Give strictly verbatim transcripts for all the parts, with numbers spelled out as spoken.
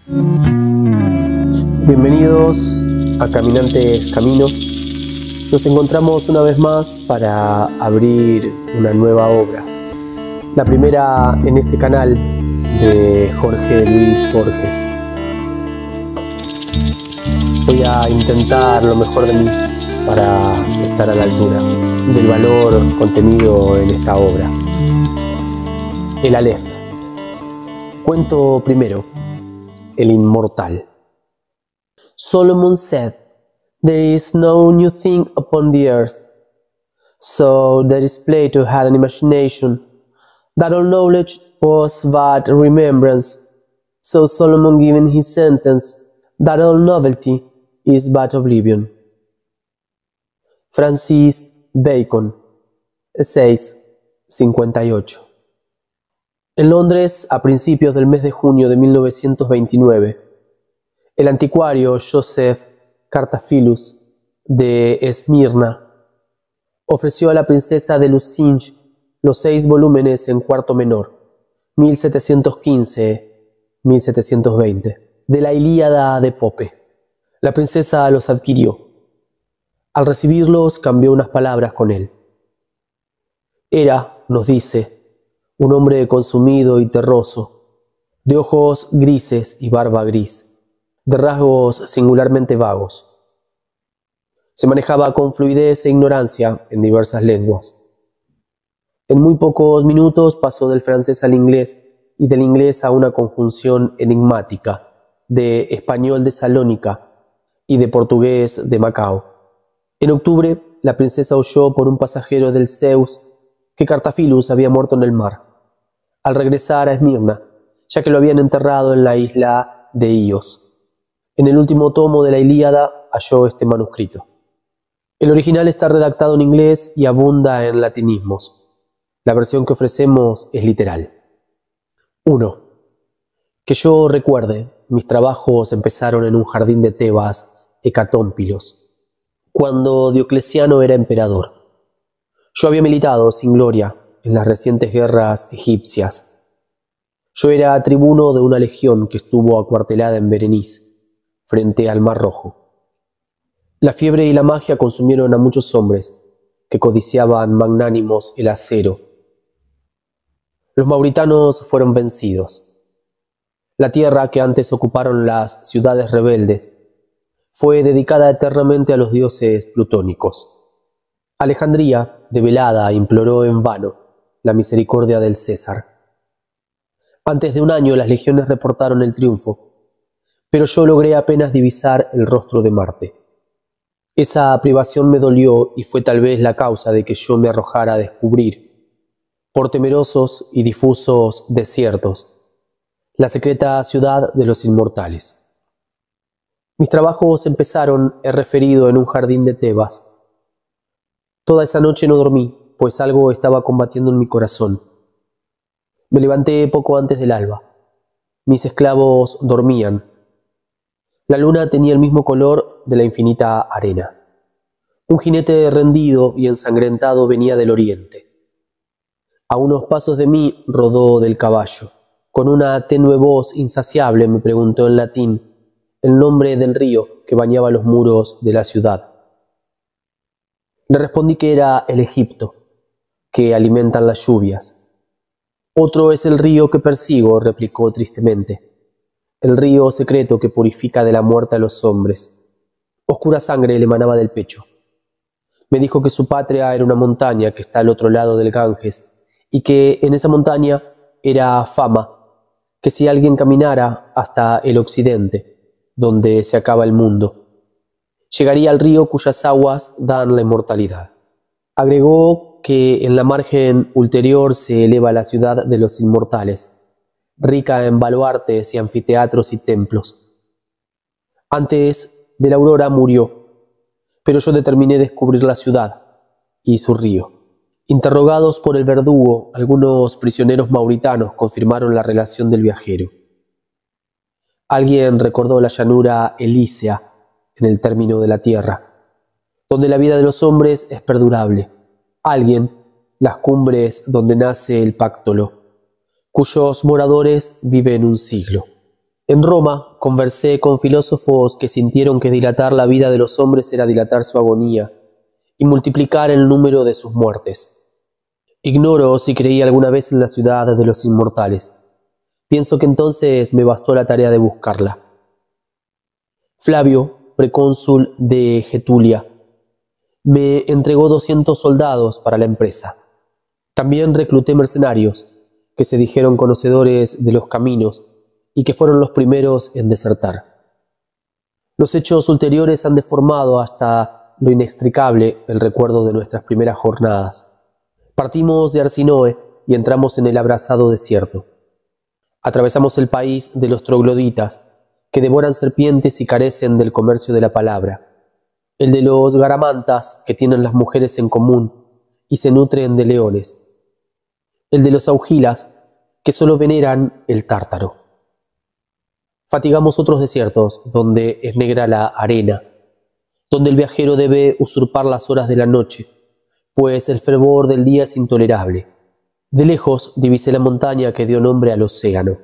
Bienvenidos a Caminantes Camino. Nos encontramos una vez más para abrir una nueva obra. La primera en este canal de Jorge Luis Borges. Voy a intentar lo mejor de mí para estar a la altura del valor contenido en esta obra. El Aleph. Cuento primero. El inmortal. Solomon said, "There is no new thing upon the earth. So that is Plato had an imagination, that all knowledge was but remembrance. So Solomon given his sentence, that all novelty is but oblivion." Francis Bacon, seis cincuenta y ocho. En Londres, a principios del mes de junio de mil novecientos veintinueve, el anticuario Joseph Cartaphilus de Esmirna ofreció a la princesa de Lucinch los seis volúmenes en cuarto menor, mil setecientos quince a mil setecientos veinte, de la Ilíada de Pope. La princesa los adquirió. Al recibirlos, cambió unas palabras con él. Era, nos dice, un hombre consumido y terroso, de ojos grises y barba gris, de rasgos singularmente vagos. Se manejaba con fluidez e ignorancia en diversas lenguas. En muy pocos minutos pasó del francés al inglés y del inglés a una conjunción enigmática de español de Salónica y de portugués de Macao. En octubre, la princesa huyó por un pasajero del Zeus que Cartaphilus había muerto en el mar, al regresar a Esmirna, ya que lo habían enterrado en la isla de Ios. En el último tomo de la Ilíada halló este manuscrito. El original está redactado en inglés y abunda en latinismos. La versión que ofrecemos es literal. uno. Que yo recuerde, mis trabajos empezaron en un jardín de Tebas, Hecatómpilos, cuando Diocleciano era emperador. Yo había militado sin gloria en las recientes guerras egipcias. Yo era tribuno de una legión que estuvo acuartelada en Berenice, frente al Mar Rojo. La fiebre y la magia consumieron a muchos hombres que codiciaban magnánimos el acero. Los mauritanos fueron vencidos. La tierra que antes ocuparon las ciudades rebeldes fue dedicada eternamente a los dioses plutónicos. Alejandría, debelada, imploró en vano la misericordia del César. Antes de un año las legiones reportaron el triunfo, pero yo logré apenas divisar el rostro de Marte. Esa privación me dolió y fue tal vez la causa de que yo me arrojara a descubrir, por temerosos y difusos desiertos, la secreta ciudad de los inmortales. Mis trabajos empezaron, he referido, en un jardín de Tebas. Toda esa noche no dormí, pues algo estaba combatiendo en mi corazón. Me levanté poco antes del alba. Mis esclavos dormían. La luna tenía el mismo color de la infinita arena. Un jinete rendido y ensangrentado venía del oriente. A unos pasos de mí rodó del caballo. Con una tenue voz insaciable me preguntó en latín el nombre del río que bañaba los muros de la ciudad. Le respondí que era el Egipto, que alimentan las lluvias. Otro es el río que persigo, replicó tristemente, el río secreto que purifica de la muerte a los hombres. Oscura sangre le emanaba del pecho. Me dijo que su patria era una montaña que está al otro lado del Ganges y que en esa montaña era fama, que si alguien caminara hasta el occidente, donde se acaba el mundo, llegaría al río cuyas aguas dan la inmortalidad. Agregó que en la margen ulterior se eleva la ciudad de los inmortales, rica en baluartes y anfiteatros y templos. Antes de la aurora murió, pero yo determiné descubrir la ciudad y su río. Interrogados por el verdugo, algunos prisioneros mauritanos confirmaron la relación del viajero. Alguien recordó la llanura elísea en el término de la tierra, donde la vida de los hombres es perdurable. Alguien, las cumbres donde nace el Páctolo, cuyos moradores viven un siglo. En Roma conversé con filósofos que sintieron que dilatar la vida de los hombres era dilatar su agonía y multiplicar el número de sus muertes. Ignoro si creí alguna vez en la ciudad de los inmortales. Pienso que entonces me bastó la tarea de buscarla. Flavio, precónsul de Getulia, me entregó doscientos soldados para la empresa. También recluté mercenarios, que se dijeron conocedores de los caminos y que fueron los primeros en desertar. Los hechos ulteriores han deformado hasta lo inextricable el recuerdo de nuestras primeras jornadas. Partimos de Arsinoe y entramos en el abrasado desierto. Atravesamos el país de los trogloditas, que devoran serpientes y carecen del comercio de la palabra, el de los garamantas, que tienen las mujeres en común y se nutren de leones, el de los augilas, que solo veneran el tártaro. Fatigamos otros desiertos, donde es negra la arena, donde el viajero debe usurpar las horas de la noche, pues el fervor del día es intolerable. De lejos divisé la montaña que dio nombre al océano.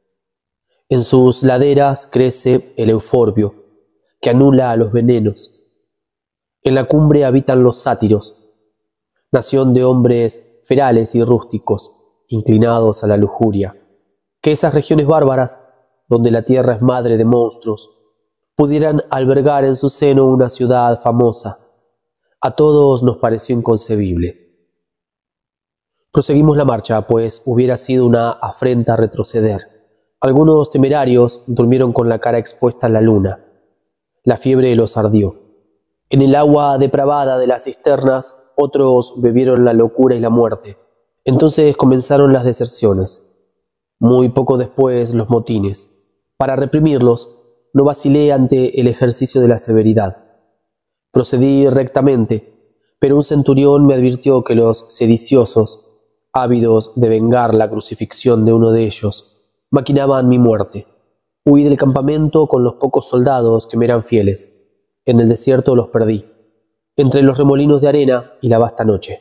En sus laderas crece el euforbio, que anula a los venenos. En la cumbre habitan los sátiros, nación de hombres ferales y rústicos, inclinados a la lujuria. Que esas regiones bárbaras, donde la tierra es madre de monstruos, pudieran albergar en su seno una ciudad famosa, a todos nos pareció inconcebible. Proseguimos la marcha, pues hubiera sido una afrenta retroceder. Algunos temerarios durmieron con la cara expuesta a la luna. La fiebre los ardió. En el agua depravada de las cisternas, otros bebieron la locura y la muerte. Entonces comenzaron las deserciones. Muy poco después los motines. Para reprimirlos, no vacilé ante el ejercicio de la severidad. Procedí rectamente, pero un centurión me advirtió que los sediciosos, ávidos de vengar la crucifixión de uno de ellos, maquinaban mi muerte. Huí del campamento con los pocos soldados que me eran fieles. En el desierto los perdí, entre los remolinos de arena y la vasta noche.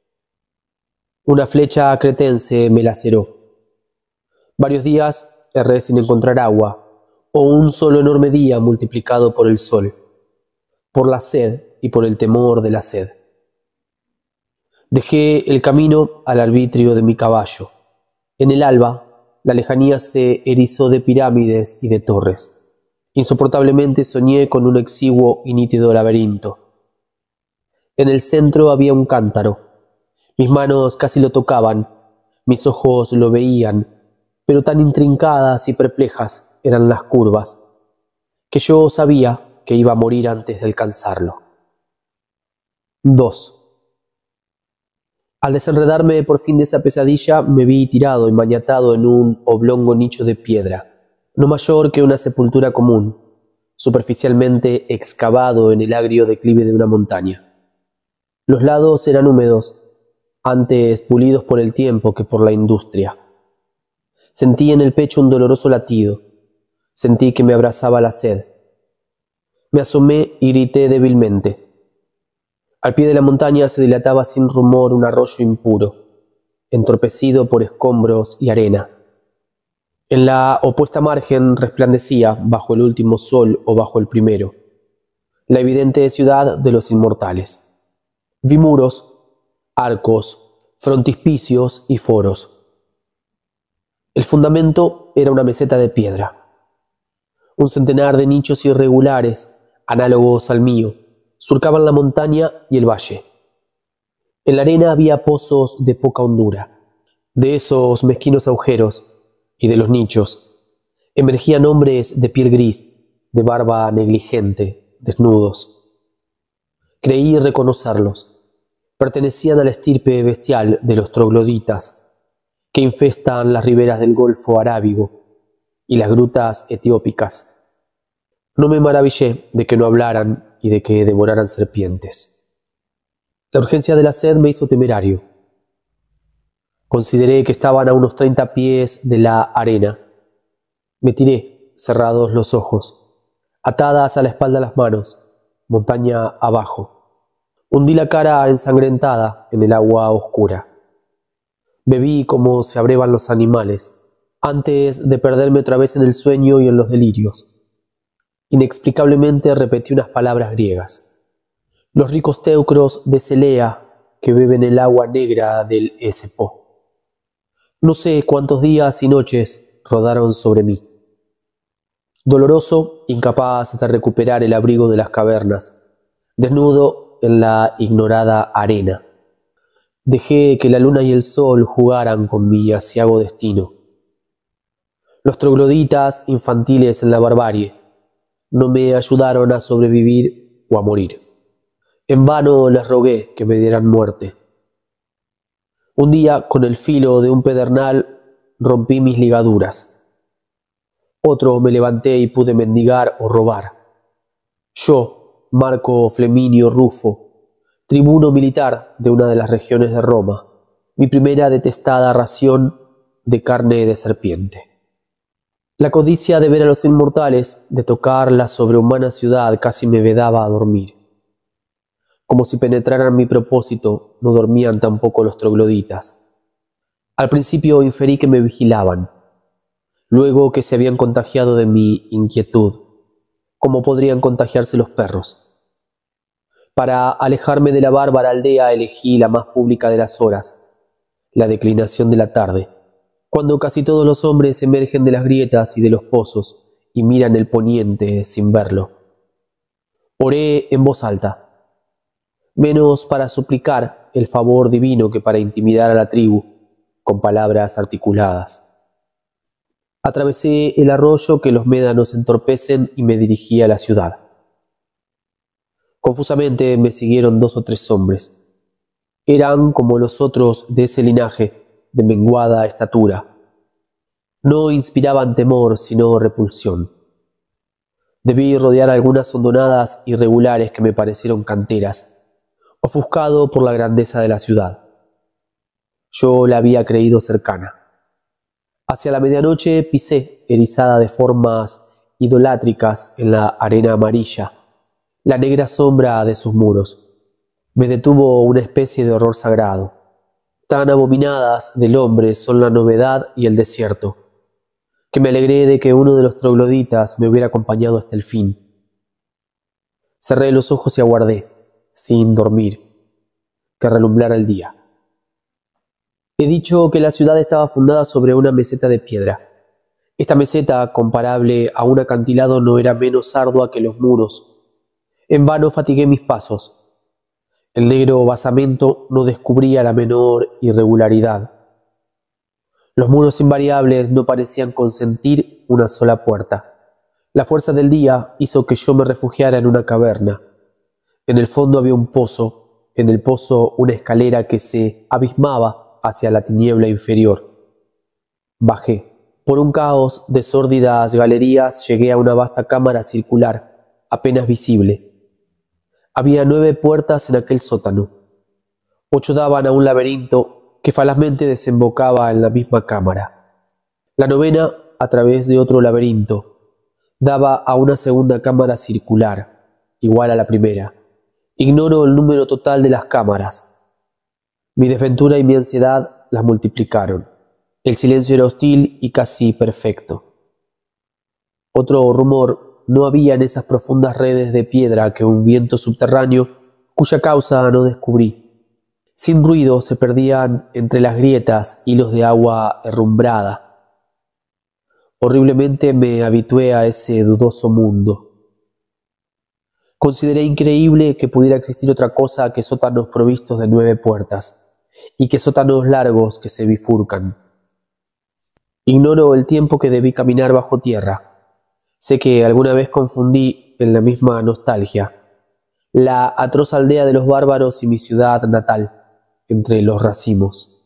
Una flecha cretense me laceró. Varios días erré sin encontrar agua, o un solo enorme día multiplicado por el sol, por la sed y por el temor de la sed. Dejé el camino al arbitrio de mi caballo. En el alba, la lejanía se erizó de pirámides y de torres. Insoportablemente soñé con un exiguo y nítido laberinto. En el centro había un cántaro. Mis manos casi lo tocaban, mis ojos lo veían, pero tan intrincadas y perplejas eran las curvas, que yo sabía que iba a morir antes de alcanzarlo. dos. Al desenredarme por fin de esa pesadilla, me vi tirado y maniatado en un oblongo nicho de piedra, no mayor que una sepultura común, superficialmente excavado en el agrio declive de una montaña. Los lados eran húmedos, antes pulidos por el tiempo que por la industria. Sentí en el pecho un doloroso latido, sentí que me abrazaba la sed. Me asomé y grité débilmente. Al pie de la montaña se dilataba sin rumor un arroyo impuro, entorpecido por escombros y arena. En la opuesta margen resplandecía, bajo el último sol o bajo el primero, la evidente ciudad de los inmortales. Vi muros, arcos, frontispicios y foros. El fundamento era una meseta de piedra. Un centenar de nichos irregulares, análogos al mío, surcaban la montaña y el valle. En la arena había pozos de poca hondura. De esos mezquinos agujeros y de los nichos emergían hombres de piel gris, de barba negligente, desnudos. Creí reconocerlos. Pertenecían a la estirpe bestial de los trogloditas, que infestan las riberas del Golfo Arábigo y las grutas etiópicas. No me maravillé de que no hablaran y de que devoraran serpientes. La urgencia de la sed me hizo temerario. Consideré que estaban a unos treinta pies de la arena. Me tiré, cerrados los ojos, atadas a la espalda las manos, montaña abajo. Hundí la cara ensangrentada en el agua oscura. Bebí como se abrevan los animales. antes de perderme otra vez en el sueño y en los delirios. Inexplicablemente repetí unas palabras griegas. Los ricos teucros de Celea que beben el agua negra del Esepo. No sé cuántos días y noches rodaron sobre mí. Doloroso, incapaz de recuperar el abrigo de las cavernas, desnudo en la ignorada arena. Dejé que la luna y el sol jugaran con mi aciago destino. Los trogloditas infantiles en la barbarie no me ayudaron a sobrevivir o a morir. En vano les rogué que me dieran muerte. Un día, con el filo de un pedernal, rompí mis ligaduras. Otro me levanté y pude mendigar o robar. Yo, Marco Fleminio Rufo, tribuno militar de una de las regiones de Roma, mi primera detestada ración de carne de serpiente. La codicia de ver a los inmortales, de tocar la sobrehumana ciudad, casi me vedaba a dormir. Como si penetraran mi propósito, no dormían tampoco los trogloditas. Al principio inferí que me vigilaban, luego que se habían contagiado de mi inquietud, como podrían contagiarse los perros. Para alejarme de la bárbara aldea elegí la más pública de las horas, la declinación de la tarde, cuando casi todos los hombres emergen de las grietas y de los pozos y miran el poniente sin verlo. Oré en voz alta, menos para suplicar el favor divino que para intimidar a la tribu con palabras articuladas. Atravesé el arroyo que los médanos entorpecen y me dirigí a la ciudad. Confusamente me siguieron dos o tres hombres. Eran como los otros de ese linaje, de menguada estatura. No inspiraban temor, sino repulsión. Debí rodear algunas hondonadas irregulares que me parecieron canteras, ofuscado por la grandeza de la ciudad. Yo la había creído cercana. Hacia la medianoche pisé, erizada de formas idolátricas en la arena amarilla, la negra sombra de sus muros. Me detuvo una especie de horror sagrado. Tan abominadas del hombre son la novedad y el desierto, que me alegré de que uno de los trogloditas me hubiera acompañado hasta el fin. Cerré los ojos y aguardé, sin dormir, que relumbrara el día. He dicho que la ciudad estaba fundada sobre una meseta de piedra. Esta meseta, comparable a un acantilado, no era menos ardua que los muros. En vano fatigué mis pasos. El negro basamento no descubría la menor irregularidad. Los muros invariables no parecían consentir una sola puerta. La fuerza del día hizo que yo me refugiara en una caverna. En el fondo había un pozo, en el pozo una escalera que se abismaba hacia la tiniebla inferior. Bajé. Por un caos de sórdidas galerías llegué a una vasta cámara circular, apenas visible. Había nueve puertas en aquel sótano. Ocho daban a un laberinto que falazmente desembocaba en la misma cámara. La novena, a través de otro laberinto, daba a una segunda cámara circular, igual a la primera. Ignoro el número total de las cámaras. Mi desventura y mi ansiedad las multiplicaron. El silencio era hostil y casi perfecto. Otro rumor no había en esas profundas redes de piedra que un viento subterráneo, cuya causa no descubrí. Sin ruido se perdían entre las grietas hilos de agua herrumbrada. Horriblemente me habitué a ese dudoso mundo. Consideré increíble que pudiera existir otra cosa que sótanos provistos de nueve puertas, y que sótanos largos que se bifurcan. Ignoro el tiempo que debí caminar bajo tierra. Sé que alguna vez confundí, en la misma nostalgia, la atroz aldea de los bárbaros y mi ciudad natal, entre los racimos.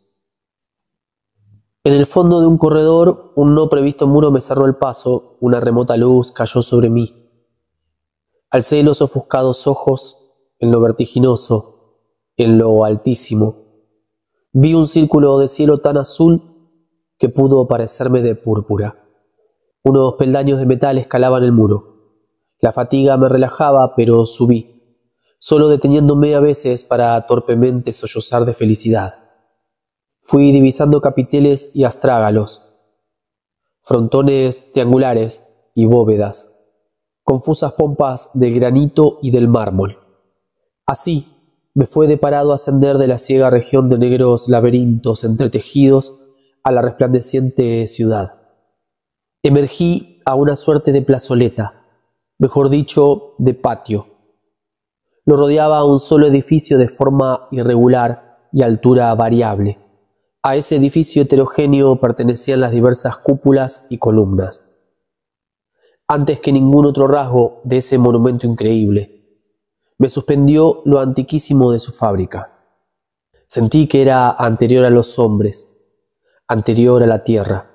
En el fondo de un corredor, un no previsto muro me cerró el paso, una remota luz cayó sobre mí. Alcé los ofuscados ojos en lo vertiginoso, en lo altísimo. Vi un círculo de cielo tan azul que pudo parecerme de púrpura. Unos peldaños de metal escalaban el muro. La fatiga me relajaba, pero subí, solo deteniéndome a veces para torpemente sollozar de felicidad. Fui divisando capiteles y astrágalos. frontones triangulares y bóvedas, confusas pompas del granito y del mármol. Así me fue deparado ascender de la ciega región de negros laberintos entretejidos a la resplandeciente ciudad. Emergí a una suerte de plazoleta, mejor dicho, de patio. Lo rodeaba un solo edificio de forma irregular y altura variable. A ese edificio heterogéneo pertenecían las diversas cúpulas y columnas. Antes que ningún otro rasgo de ese monumento increíble, me suspendió lo antiquísimo de su fábrica. Sentí que era anterior a los hombres, anterior a la tierra.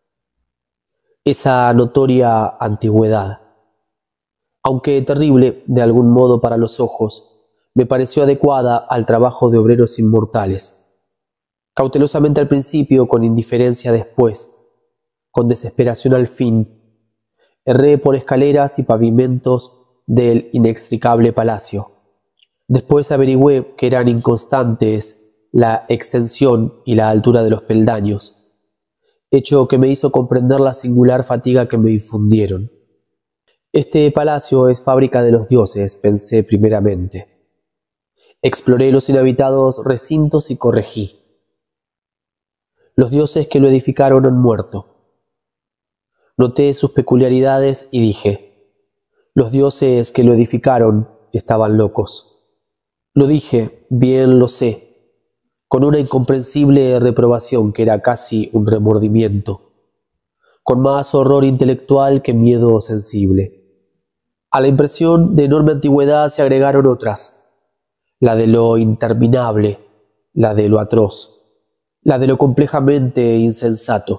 Esa notoria antigüedad, aunque terrible de algún modo para los ojos, me pareció adecuada al trabajo de obreros inmortales. Cautelosamente al principio, con indiferencia después, con desesperación al fin, erré por escaleras y pavimentos del inextricable palacio. Después averigüé que eran inconstantes la extensión y la altura de los peldaños, hecho que me hizo comprender la singular fatiga que me infundieron. Este palacio es fábrica de los dioses, pensé primeramente. Exploré los inhabitados recintos y corregí. Los dioses que lo edificaron han muerto. Noté sus peculiaridades y dije, los dioses que lo edificaron estaban locos. Lo dije, bien lo sé, con una incomprensible reprobación que era casi un remordimiento, con más horror intelectual que miedo sensible. A la impresión de enorme antigüedad se agregaron otras, la de lo interminable, la de lo atroz, la de lo complejamente insensato.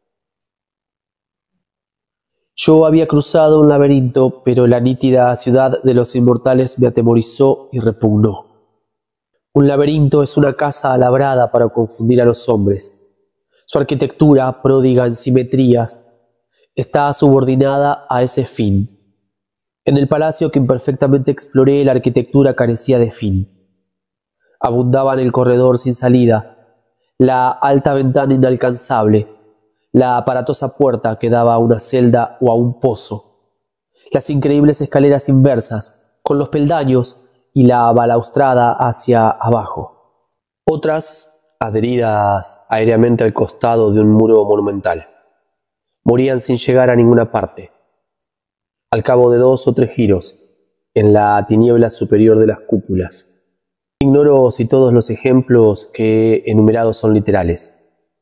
Yo había cruzado un laberinto, pero la nítida ciudad de los inmortales me atemorizó y repugnó. Un laberinto es una casa labrada para confundir a los hombres. Su arquitectura, pródiga en simetrías, está subordinada a ese fin. En el palacio que imperfectamente exploré, la arquitectura carecía de fin. Abundaba en el corredor sin salida, la alta ventana inalcanzable, la aparatosa puerta que daba a una celda o a un pozo, las increíbles escaleras inversas, con los peldaños y la balaustrada hacia abajo. Otras, adheridas aéreamente al costado de un muro monumental, morían sin llegar a ninguna parte. Al cabo de dos o tres giros, en la tiniebla superior de las cúpulas. Ignoro si todos los ejemplos que he enumerado son literales.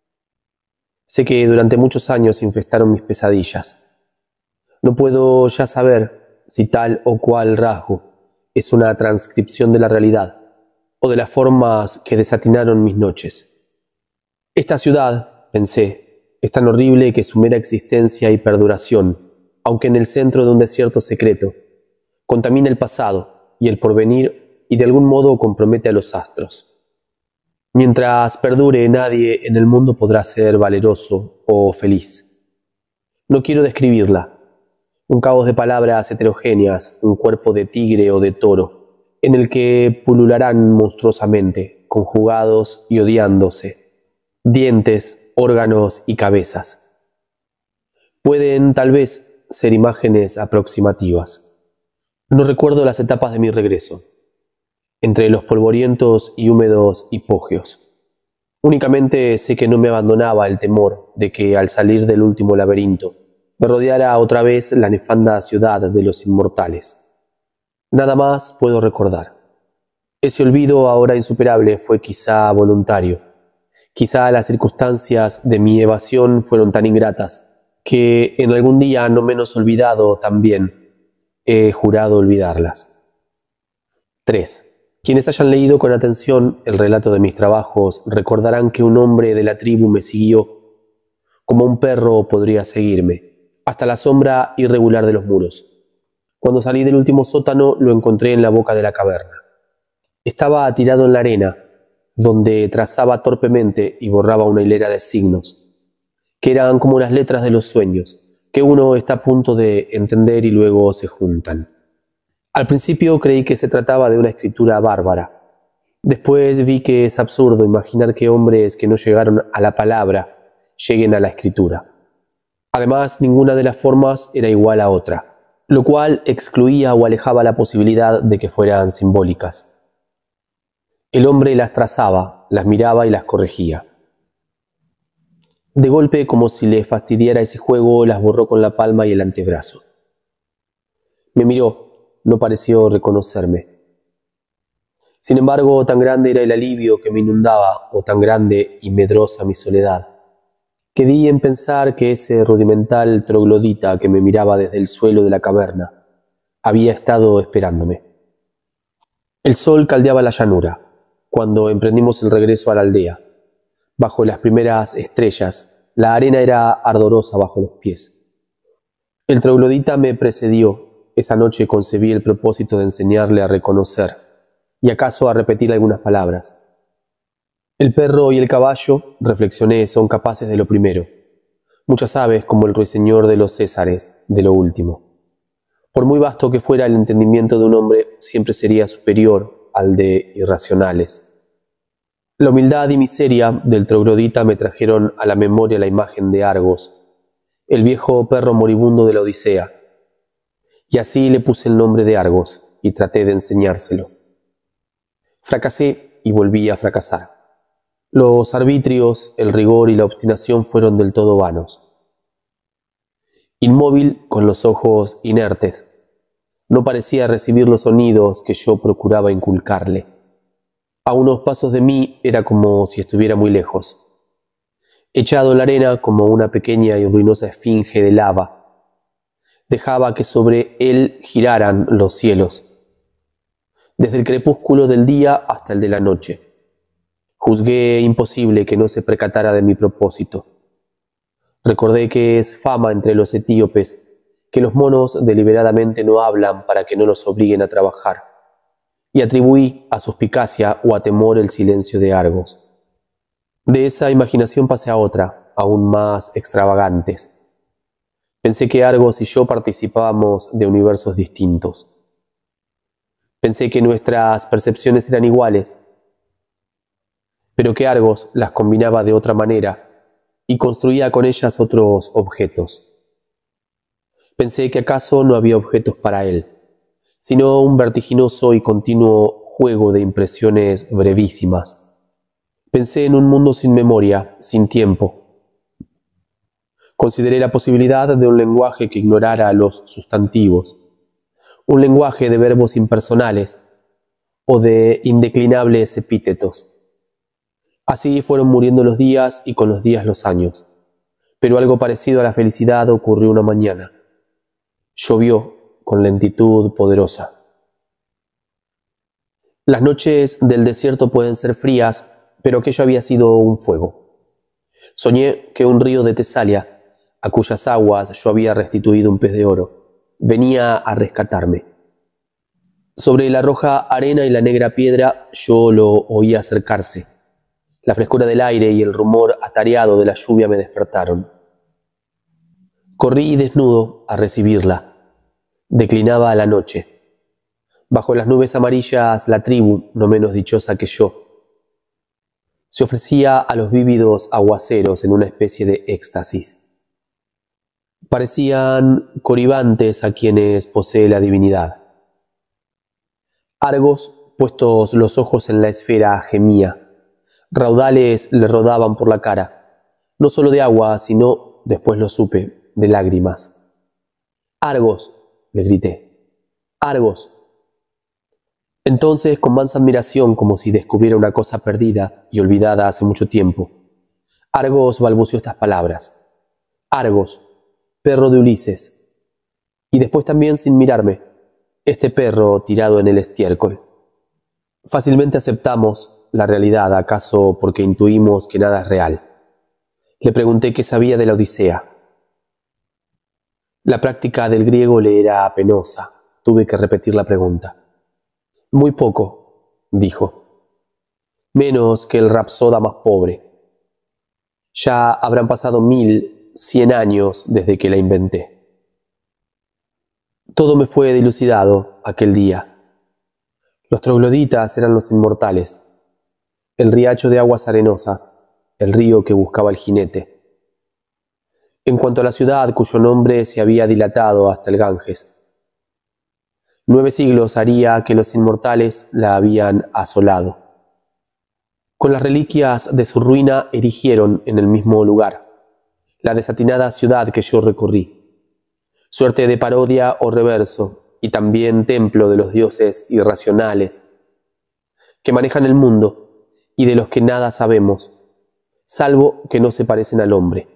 Sé que durante muchos años infestaron mis pesadillas. No puedo ya saber si tal o cual rasgo es una transcripción de la realidad o de las formas que desatinaron mis noches. Esta ciudad, pensé, es tan horrible que su mera existencia y perduración, aunque en el centro de un desierto secreto, contamina el pasado y el porvenir y de algún modo compromete a los astros. Mientras perdure, nadie en el mundo podrá ser valeroso o feliz. No quiero describirla. Un caos de palabras heterogéneas, un cuerpo de tigre o de toro, en el que pulularán monstruosamente, conjugados y odiándose, dientes, órganos y cabezas. Pueden, tal vez, ser imágenes aproximativas. No recuerdo las etapas de mi regreso, entre los polvorientos y húmedos hipogeos. Únicamente sé que no me abandonaba el temor de que al salir del último laberinto me rodeara otra vez la nefanda ciudad de los inmortales. Nada más puedo recordar. Ese olvido ahora insuperable fue quizá voluntario. Quizá las circunstancias de mi evasión fueron tan ingratas que en algún día no menos olvidado también he jurado olvidarlas. tres. Quienes hayan leído con atención el relato de mis trabajos recordarán que un hombre de la tribu me siguió, como un perro podría seguirme, hasta la sombra irregular de los muros. Cuando salí del último sótano lo encontré en la boca de la caverna. Estaba tirado en la arena, donde trazaba torpemente y borraba una hilera de signos, que eran como las letras de los sueños, que uno está a punto de entender y luego se juntan. Al principio creí que se trataba de una escritura bárbara. Después vi que es absurdo imaginar que hombres que no llegaron a la palabra lleguen a la escritura. Además, ninguna de las formas era igual a otra, lo cual excluía o alejaba la posibilidad de que fueran simbólicas. El hombre las trazaba, las miraba y las corregía. De golpe, como si le fastidiara ese juego, las borró con la palma y el antebrazo. Me miró, no pareció reconocerme. Sin embargo, tan grande era el alivio que me inundaba, o tan grande y medrosa mi soledad, que di en pensar que ese rudimental troglodita que me miraba desde el suelo de la caverna había estado esperándome. El sol caldeaba la llanura, cuando emprendimos el regreso a la aldea. Bajo las primeras estrellas, la arena era ardorosa bajo los pies. El troglodita me precedió. Esa noche concebí el propósito de enseñarle a reconocer, y acaso a repetir algunas palabras. El perro y el caballo, reflexioné, son capaces de lo primero. Muchas aves, como el ruiseñor de los Césares, de lo último. Por muy vasto que fuera el entendimiento de un hombre, siempre sería superior al de irracionales. La humildad y miseria del troglodita me trajeron a la memoria la imagen de Argos, el viejo perro moribundo de la Odisea, y así le puse el nombre de Argos y traté de enseñárselo. Fracasé y volví a fracasar. Los arbitrios, el rigor y la obstinación fueron del todo vanos. Inmóvil, con los ojos inertes, no parecía recibir los sonidos que yo procuraba inculcarle. A unos pasos de mí era como si estuviera muy lejos, echado en la arena como una pequeña y ruinosa esfinge de lava. Dejaba que sobre él giraran los cielos, desde el crepúsculo del día hasta el de la noche. Juzgué imposible que no se percatara de mi propósito. Recordé que es fama entre los etíopes que los monos deliberadamente no hablan para que no los obliguen a trabajar, y atribuí a suspicacia o a temor el silencio de Argos. De esa imaginación pasé a otra, aún más extravagantes. Pensé que Argos y yo participábamos de universos distintos. Pensé que nuestras percepciones eran iguales, pero que Argos las combinaba de otra manera y construía con ellas otros objetos. Pensé que acaso no había objetos para él, sino un vertiginoso y continuo juego de impresiones brevísimas. Pensé en un mundo sin memoria, sin tiempo. Consideré la posibilidad de un lenguaje que ignorara los sustantivos, un lenguaje de verbos impersonales o de indeclinables epítetos. Así fueron muriendo los días y con los días los años. Pero algo parecido a la felicidad ocurrió una mañana. Llovió con lentitud poderosa. Las noches del desierto pueden ser frías, pero aquello había sido un fuego. Soñé que un río de Tesalia, a cuyas aguas yo había restituido un pez de oro, venía a rescatarme. Sobre la roja arena y la negra piedra yo lo oía acercarse. La frescura del aire y el rumor atareado de la lluvia me despertaron. Corrí desnudo a recibirla. Declinaba la noche. Bajo las nubes amarillas la tribu, no menos dichosa que yo, se ofrecía a los vívidos aguaceros en una especie de éxtasis. Parecían coribantes a quienes posee la divinidad. Argos, puestos los ojos en la esfera, gemía. Raudales le rodaban por la cara, no solo de agua, sino, después lo supe, de lágrimas. Argos, le grité. Argos. Entonces, con mansa admiración, como si descubriera una cosa perdida y olvidada hace mucho tiempo, Argos balbuceó estas palabras. Argos, perro de Ulises. Y después también, sin mirarme, este perro tirado en el estiércol. Fácilmente aceptamos la realidad, acaso porque intuimos que nada es real. Le pregunté qué sabía de la Odisea. La práctica del griego le era penosa. Tuve que repetir la pregunta. Muy poco, dijo. Menos que el rapsoda más pobre. Ya habrán pasado mil, cien años desde que la inventé. Todo me fue dilucidado aquel día. Los trogloditas eran los inmortales. El riacho de aguas arenosas, el río que buscaba el jinete. en cuanto a la ciudad cuyo nombre se había dilatado hasta el Ganges. Nueve siglos haría que los inmortales la habían asolado. Con las reliquias de su ruina erigieron en el mismo lugar la desatinada ciudad que yo recorrí, suerte de parodia o reverso, y también templo de los dioses irracionales que manejan el mundo y de los que nada sabemos, salvo que no se parecen al hombre.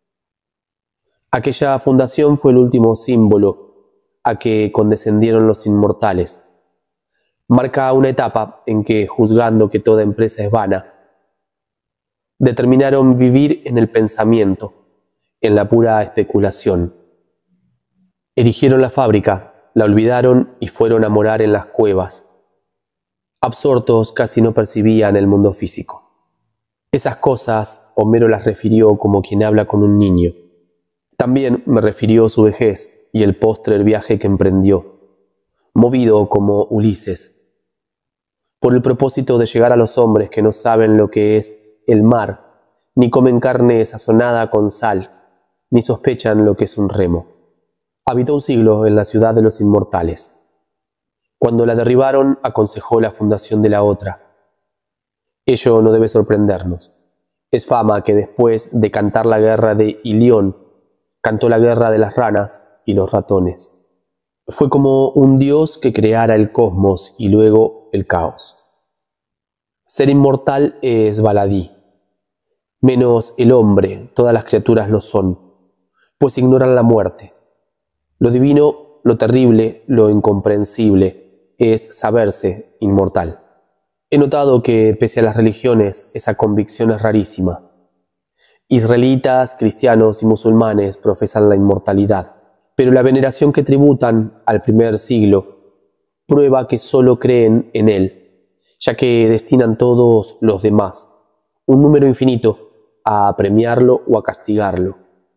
Aquella fundación fue el último símbolo a que condescendieron los inmortales. Marca una etapa en que, juzgando que toda empresa es vana, determinaron vivir en el pensamiento, en la pura especulación. Erigieron la fábrica, la olvidaron y fueron a morar en las cuevas. Absortos, casi no percibían el mundo físico. Esas cosas Homero las refirió como quien habla con un niño. También me refirió su vejez y el postrer viaje que emprendió, movido como Ulises, por el propósito de llegar a los hombres que no saben lo que es el mar, ni comen carne sazonada con sal, ni sospechan lo que es un remo. Habitó un siglo en la ciudad de los inmortales. Cuando la derribaron, aconsejó la fundación de la otra. Ello no debe sorprendernos. Es fama que después de cantar la guerra de Ilión, cantó la guerra de las ranas y los ratones. Fue como un dios que creara el cosmos y luego el caos. Ser inmortal es baladí. Menos el hombre, todas las criaturas lo son, pues ignoran la muerte. Lo divino, lo terrible, lo incomprensible, es saberse inmortal. He notado que, pese a las religiones, esa convicción es rarísima. Israelitas, cristianos y musulmanes profesan la inmortalidad, pero la veneración que tributan al primer siglo prueba que solo creen en él, ya que destinan todos los demás, un número infinito, a premiarlo o a castigarlo.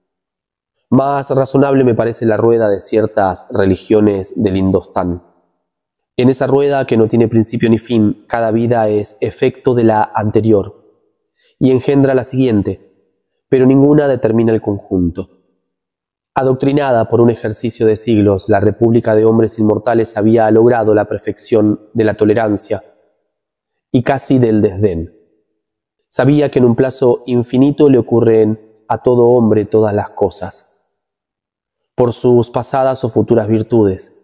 Más razonable me parece la rueda de ciertas religiones del Indostán. En esa rueda, que no tiene principio ni fin, cada vida es efecto de la anterior y engendra la siguiente, pero ninguna determina el conjunto. Adoctrinada por un ejercicio de siglos, la república de hombres inmortales había logrado la perfección de la tolerancia y casi del desdén. Sabía que en un plazo infinito le ocurren a todo hombre todas las cosas, por sus pasadas o futuras virtudes.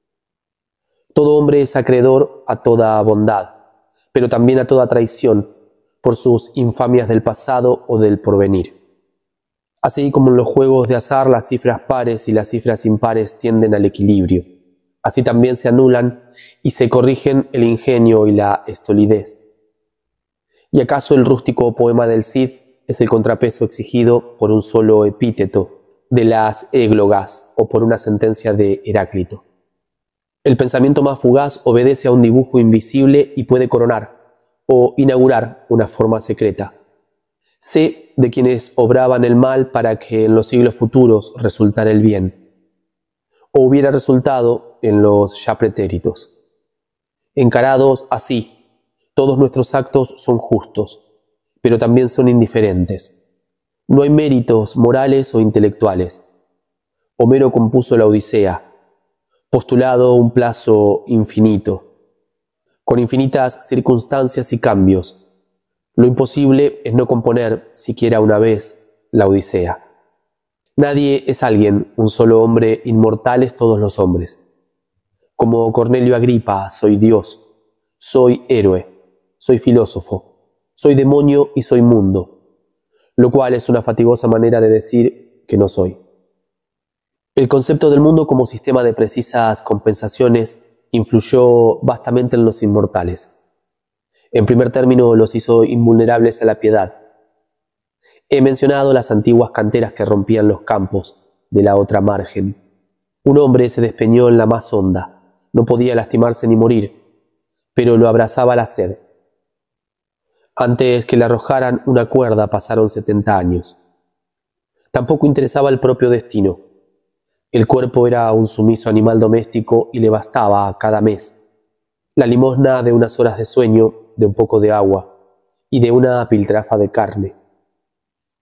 Todo hombre es acreedor a toda bondad, pero también a toda traición, por sus infamias del pasado o del porvenir. Así como en los juegos de azar las cifras pares y las cifras impares tienden al equilibrio, así también se anulan y se corrigen el ingenio y la estolidez. ¿Y acaso el rústico poema del Cid es el contrapeso exigido por un solo epíteto de las églogas o por una sentencia de Heráclito? El pensamiento más fugaz obedece a un dibujo invisible y puede coronar o inaugurar una forma secreta. Sé de quienes obraban el mal para que en los siglos futuros resultara el bien, o hubiera resultado en los ya pretéritos. Encarados así, todos nuestros actos son justos, pero también son indiferentes. No hay méritos morales o intelectuales. Homero compuso la Odisea, postulado un plazo infinito, con infinitas circunstancias y cambios. Lo imposible es no componer, siquiera una vez, la Odisea. Nadie es alguien, un solo hombre, inmortales todos los hombres. Como Cornelio Agripa, soy Dios, soy héroe, soy filósofo, soy demonio y soy mundo, lo cual es una fatigosa manera de decir que no soy. El concepto del mundo como sistema de precisas compensaciones influyó vastamente en los inmortales. En primer término, los hizo invulnerables a la piedad. He mencionado las antiguas canteras que rompían los campos de la otra margen. Un hombre se despeñó en la más honda, no podía lastimarse ni morir, pero lo abrazaba la sed. Antes que le arrojaran una cuerda pasaron setenta años. Tampoco interesaba el propio destino. El cuerpo era un sumiso animal doméstico y le bastaba cada mes la limosna de unas horas de sueño, de un poco de agua y de una piltrafa de carne.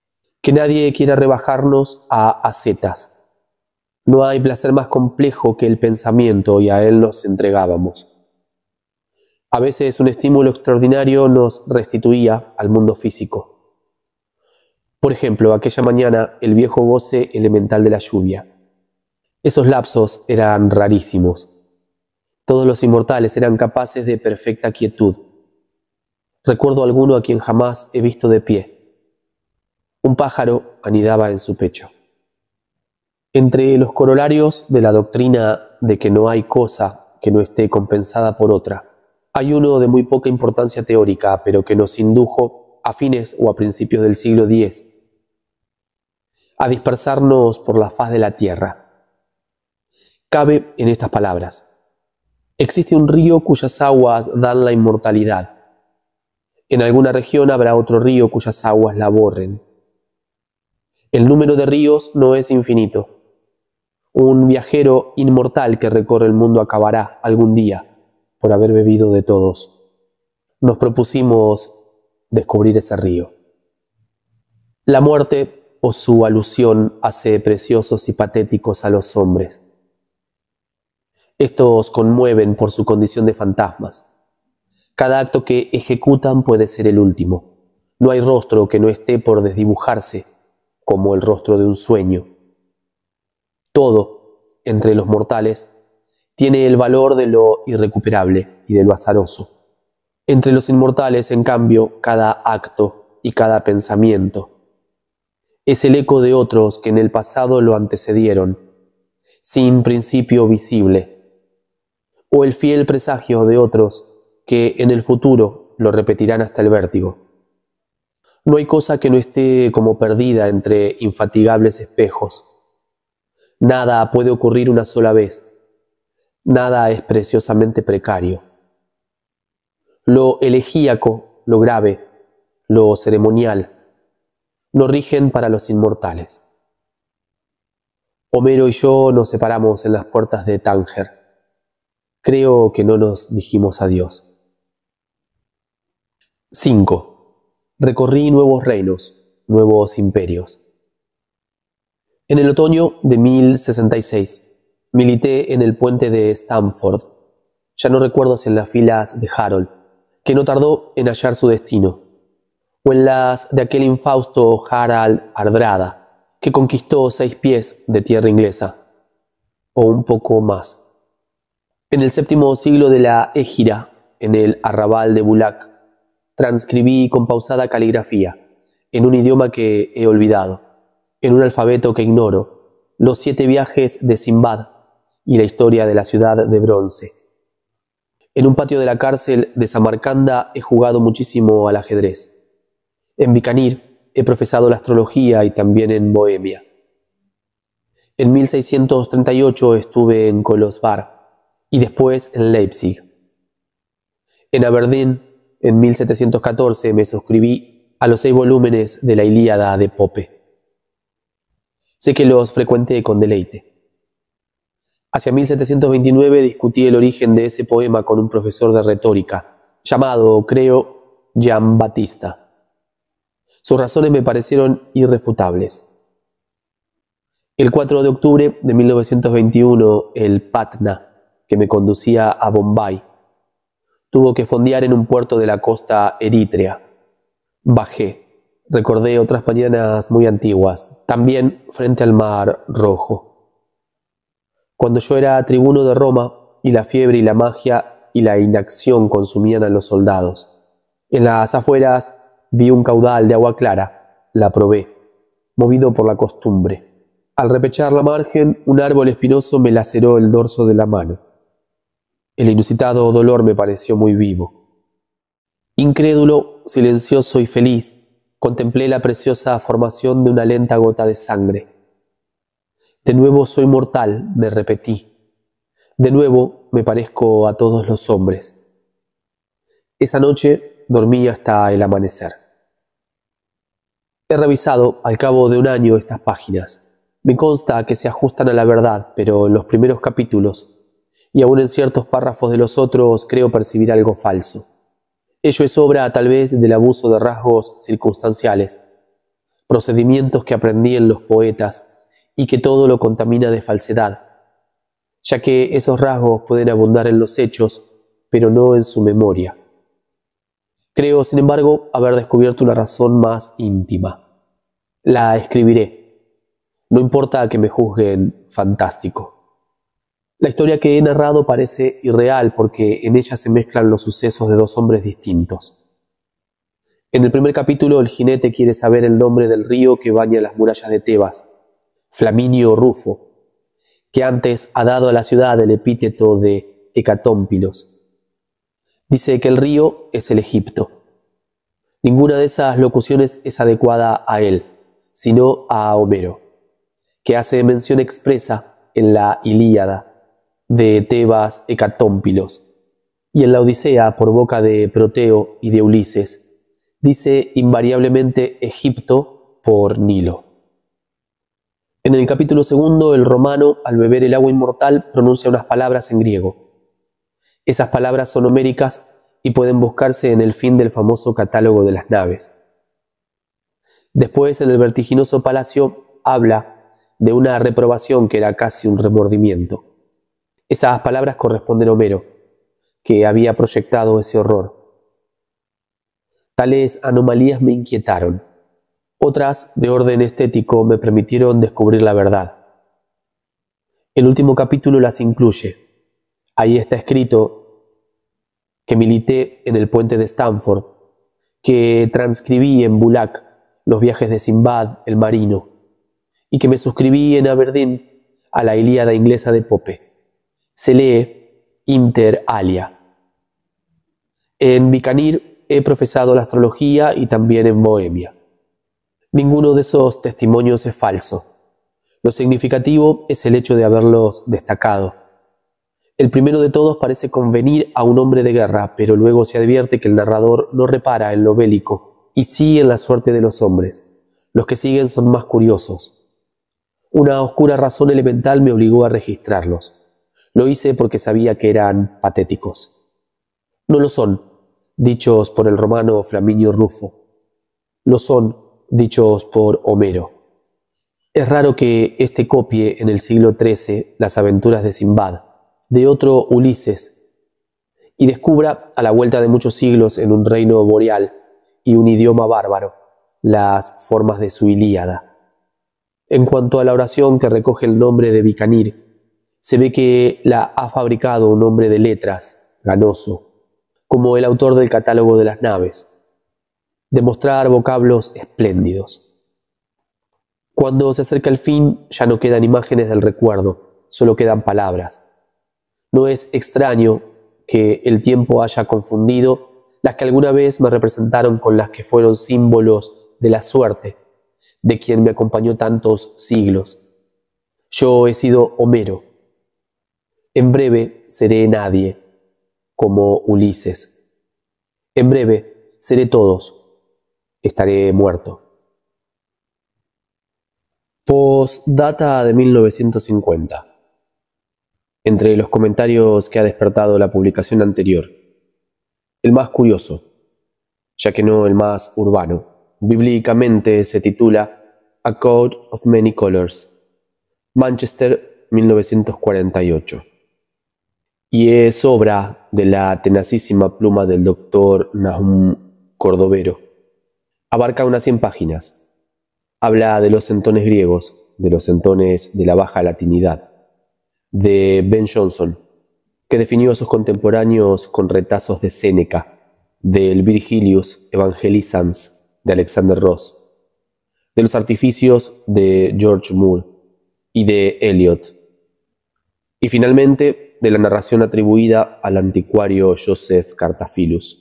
Que nadie quiera rebajarnos a ascetas. No hay placer más complejo que el pensamiento y a él nos entregábamos. A veces un estímulo extraordinario nos restituía al mundo físico. Por ejemplo, aquella mañana el viejo goce elemental de la lluvia. Esos lapsos eran rarísimos. Todos los inmortales eran capaces de perfecta quietud. Recuerdo alguno a quien jamás he visto de pie. Un pájaro anidaba en su pecho. Entre los corolarios de la doctrina de que no hay cosa que no esté compensada por otra, hay uno de muy poca importancia teórica, pero que nos indujo a fines o a principios del siglo diez a dispersarnos por la faz de la tierra. Cabe en estas palabras: existe un río cuyas aguas dan la inmortalidad. En alguna región habrá otro río cuyas aguas la borren. El número de ríos no es infinito. Un viajero inmortal que recorre el mundo acabará algún día por haber bebido de todos. Nos propusimos descubrir ese río. La muerte o su alusión hace preciosos y patéticos a los hombres. Estos conmueven por su condición de fantasmas. Cada acto que ejecutan puede ser el último. No hay rostro que no esté por desdibujarse, como el rostro de un sueño. Todo, entre los mortales, tiene el valor de lo irrecuperable y de lo azaroso. Entre los inmortales, en cambio, cada acto y cada pensamiento es el eco de otros que en el pasado lo antecedieron, sin principio visible, o el fiel presagio de otros que en el futuro lo repetirán hasta el vértigo. No hay cosa que no esté como perdida entre infatigables espejos. Nada puede ocurrir una sola vez. Nada es preciosamente precario. Lo elegíaco, lo grave, lo ceremonial, no rigen para los inmortales. Homero y yo nos separamos en las puertas de Tánger. Creo que no nos dijimos adiós. cinco. Recorrí nuevos reinos, nuevos imperios. En el otoño de mil sesenta y seis, milité en el puente de Stamford, ya no recuerdo si en las filas de Harold, que no tardó en hallar su destino, o en las de aquel infausto Harald Hardrada, que conquistó seis pies de tierra inglesa, o un poco más. En el séptimo siglo de la Égira, en el arrabal de Bulak, transcribí con pausada caligrafía, en un idioma que he olvidado, en un alfabeto que ignoro, los siete viajes de Simbad y la historia de la ciudad de bronce. En un patio de la cárcel de Samarcanda he jugado muchísimo al ajedrez. En Bikanir he profesado la astrología y también en Bohemia. En mil seiscientos treinta y ocho estuve en Kolosvar y después en Leipzig. En Aberdeen, en mil setecientos catorce, me suscribí a los seis volúmenes de la Ilíada de Pope. Sé que los frecuenté con deleite. Hacia mil setecientos veintinueve discutí el origen de ese poema con un profesor de retórica, llamado, creo, Gian Battista. Sus razones me parecieron irrefutables. El cuatro de octubre de mil novecientos veintiuno, el Patna, que me conducía a Bombay, tuvo que fondear en un puerto de la costa eritrea. Bajé, recordé otras mañanas muy antiguas, también frente al Mar Rojo. Cuando yo era tribuno de Roma y la fiebre y la magia y la inacción consumían a los soldados. En las afueras vi un caudal de agua clara, la probé, movido por la costumbre. Al repechar la margen, un árbol espinoso me laceró el dorso de la mano. El inusitado dolor me pareció muy vivo. Incrédulo, silencioso y feliz, contemplé la preciosa formación de una lenta gota de sangre. De nuevo soy mortal, me repetí. De nuevo me parezco a todos los hombres. Esa noche dormí hasta el amanecer. He revisado al cabo de un año estas páginas. Me consta que se ajustan a la verdad, pero en los primeros capítulos, y aún en ciertos párrafos de los otros, creo percibir algo falso. Ello es obra tal vez del abuso de rasgos circunstanciales, procedimientos que aprendí en los poetas y que todo lo contamina de falsedad, ya que esos rasgos pueden abundar en los hechos, pero no en su memoria. Creo, sin embargo, haber descubierto una razón más íntima. La escribiré. No importa que me juzguen fantástico. La historia que he narrado parece irreal porque en ella se mezclan los sucesos de dos hombres distintos. En el primer capítulo, el jinete quiere saber el nombre del río que baña las murallas de Tebas, Flaminio Rufo, que antes ha dado a la ciudad el epíteto de Hecatómpilos. Dice que el río es el Egipto. Ninguna de esas locuciones es adecuada a él, sino a Homero, que hace mención expresa en la Ilíada de Tebas Hecatómpilos, y en la Odisea, por boca de Proteo y de Ulises, dice invariablemente Egipto por Nilo. En el capítulo segundo, el romano, al beber el agua inmortal, pronuncia unas palabras en griego. Esas palabras son homéricas y pueden buscarse en el fin del famoso catálogo de las naves. Después, en el vertiginoso palacio, habla de una reprobación que era casi un remordimiento. Esas palabras corresponden a Homero, que había proyectado ese horror. Tales anomalías me inquietaron. Otras, de orden estético, me permitieron descubrir la verdad. El último capítulo las incluye. Ahí está escrito que milité en el puente de Stamford, que transcribí en Bulak los viajes de Simbad el marino, y que me suscribí en Aberdeen a la Ilíada inglesa de Pope. Se lee inter alia. En Bikanir he profesado la astrología y también en Bohemia. Ninguno de esos testimonios es falso. Lo significativo es el hecho de haberlos destacado. El primero de todos parece convenir a un hombre de guerra, pero luego se advierte que el narrador no repara en lo bélico y sí en la suerte de los hombres. Los que siguen son más curiosos. Una oscura razón elemental me obligó a registrarlos. Lo hice porque sabía que eran patéticos. No lo son, dichos por el romano Flaminio Rufo. Lo son, dichos por Homero. Es raro que éste copie en el siglo trece las aventuras de Simbad, de otro Ulises, y descubra, a la vuelta de muchos siglos en un reino boreal y un idioma bárbaro, las formas de su Ilíada. En cuanto a la oración que recoge el nombre de Bikanir, se ve que la ha fabricado un hombre de letras, ganoso, como el autor del catálogo de las naves. Demostrar vocablos espléndidos. Cuando se acerca el fin, ya no quedan imágenes del recuerdo, solo quedan palabras. No es extraño que el tiempo haya confundido las que alguna vez me representaron con las que fueron símbolos de la suerte, de quien me acompañó tantos siglos. Yo he sido Homero. En breve seré nadie, como Ulises. En breve seré todos. Estaré muerto. Postdata de mil novecientos cincuenta. Entre los comentarios que ha despertado la publicación anterior, el más curioso, ya que no el más urbano, bíblicamente se titula A Coat of Many Colors, Manchester, mil novecientos cuarenta y ocho, y es obra de la tenacísima pluma del doctor Nahum Cordovero. Abarca unas cien páginas. Habla de los centones griegos, de los centones de la baja latinidad, de Ben Jonson, que definió a sus contemporáneos con retazos de Séneca, del Virgilius Evangelizans de Alexander Ross, de los artificios de George Moore y de Eliot, y finalmente de la narración atribuida al anticuario Joseph Cartaphilus.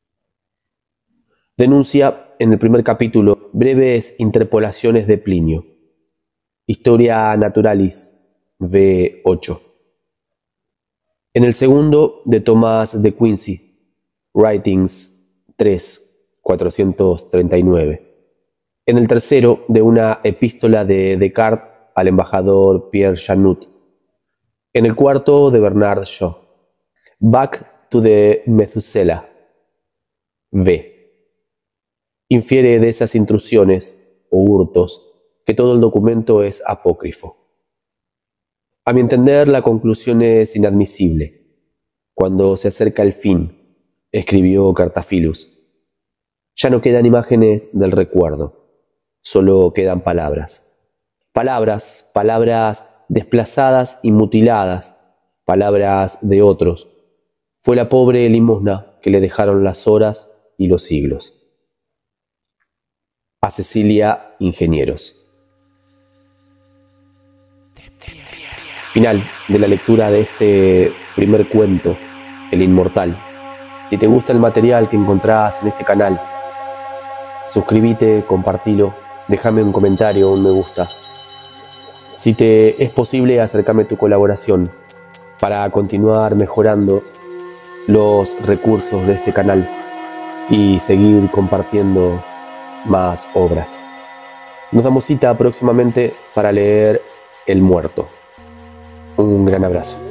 Denuncia en el primer capítulo breves interpolaciones de Plinio. Historia Naturalis, V ocho. En el segundo, de Thomas de Quincey, Writings tres, cuatrocientos treinta y nueve. En el tercero, de una epístola de Descartes al embajador Pierre Janot. En el cuarto, de Bernard Shaw, Back to the Methuselah, V. Infiere de esas intrusiones o hurtos, que todo el documento es apócrifo. A mi entender, la conclusión es inadmisible. Cuando se acerca el fin, escribió Cartaphilus, ya no quedan imágenes del recuerdo, solo quedan palabras. Palabras, palabras desplazadas y mutiladas, palabras de otros. Fue la pobre limosna que le dejaron las horas y los siglos. A Cecilia Ingenieros. Final de la lectura de este primer cuento, El Inmortal. Si te gusta el material que encontrás en este canal, suscríbete, compartilo, déjame un comentario, un me gusta. Si te es posible, acércame tu colaboración para continuar mejorando los recursos de este canal y seguir compartiendo más obras. Nos damos cita próximamente para leer El Muerto. Un gran abrazo.